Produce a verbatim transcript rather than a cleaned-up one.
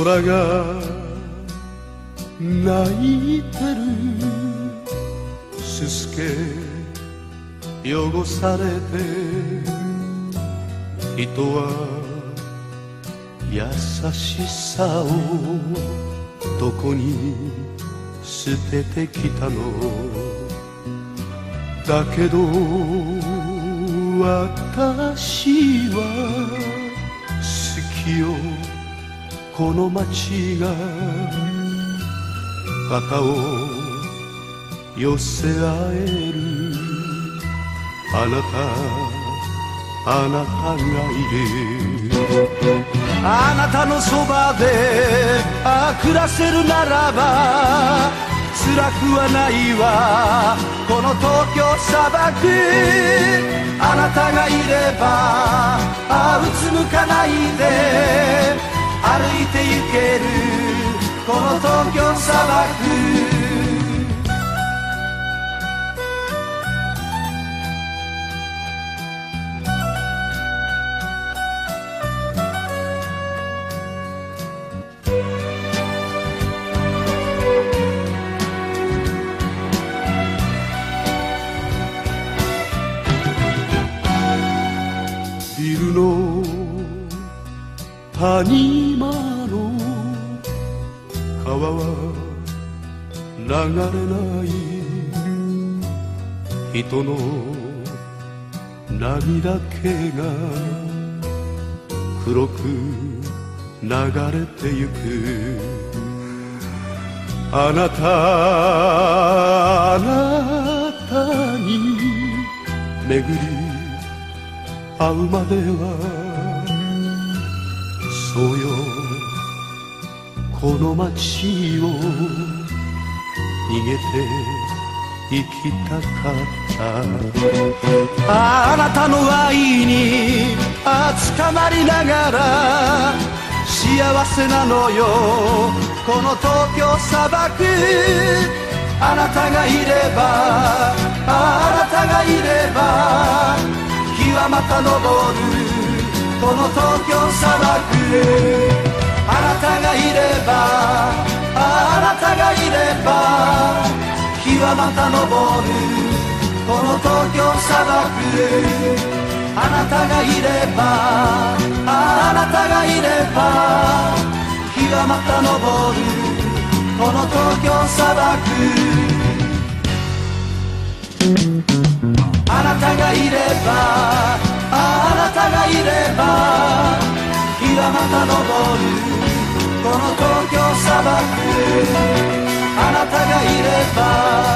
空が泣いてるすすけ汚されて人は優しさをどこに捨ててきたのだけど私は好きよこの街が肩を寄せ合えるあなたあなたがいるあなたのそばであ暮らせるならば辛くはないわこの東京砂漠あなたがいればあうつむかないで歩いて行けるこの東京砂漠ビルの谷間の川は流れない人の涙気が黒く流れてゆくあなたあなたに巡り会うまではそうよこの街を逃げて行きたかったあなたの愛にあ捕まりながら幸せなのよこの東京砂漠あなたがいればあなたがいれば日はまた昇るこの東京砂漠あなたがいればあなたがいれば日はまた昇るこの東京砂漠あなたがいればあなたがいれば日はまた昇るこの東京砂漠あなたがいればあなたがいれば日はまた昇るこの東京砂漠あなたがいれば